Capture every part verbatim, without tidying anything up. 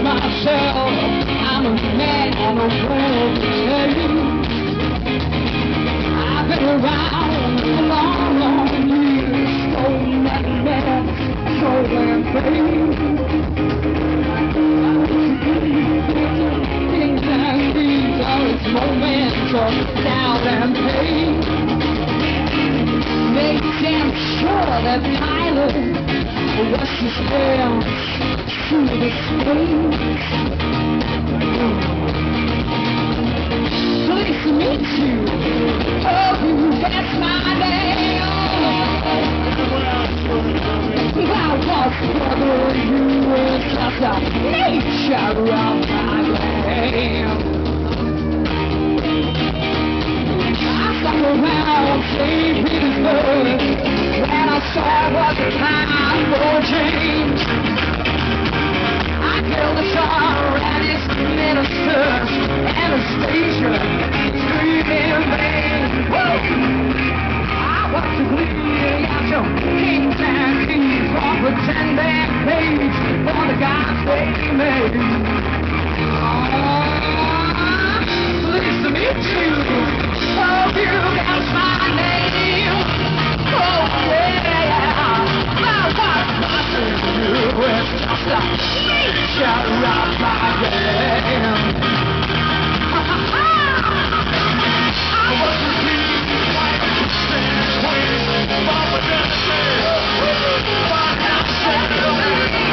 myself, I'm a man on a road to tell you. I've been around a long, long years, so many men, so damn pain. Things and these are its moments of doubt and pain. Make damn sure that Tyler was his hands through the screen. Pleased to meet you. Oh, you, that's my name. I was brother, you were just a nature of my land. I stuck around Saint Petersburg when I saw what the time for change. I killed the Tsar and his ministers, Anastasia, screaming in vain. Woo! I was to bleed out your kings and queens for pretending page for the gods they made. Oh, pleased to meet you. Oh, you got my name. Oh, yeah. I was watching you. It's just a nature of my game. I was to bleed like a stand waiting for the destiny. But now settle.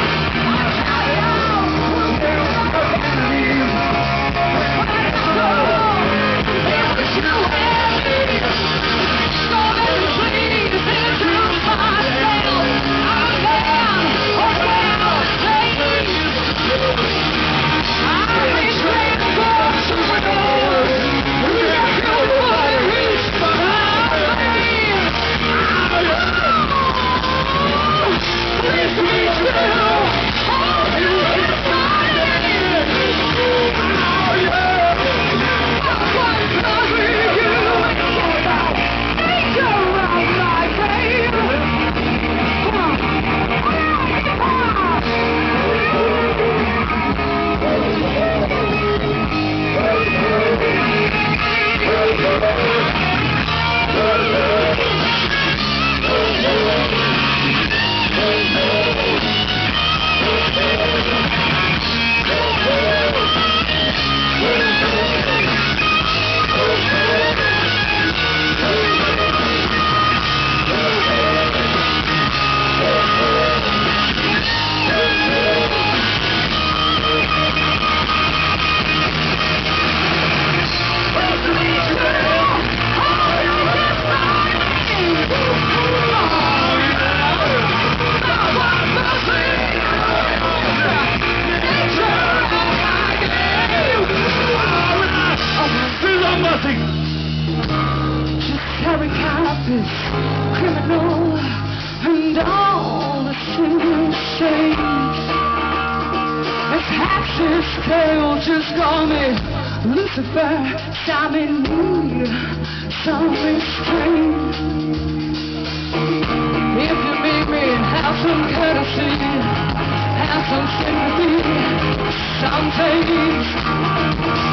Criminal and all the single shades. As Hax's tale just called me Lucifer, I'm in need something strange. If you meet me, have some courtesy, have some sympathy, some taste.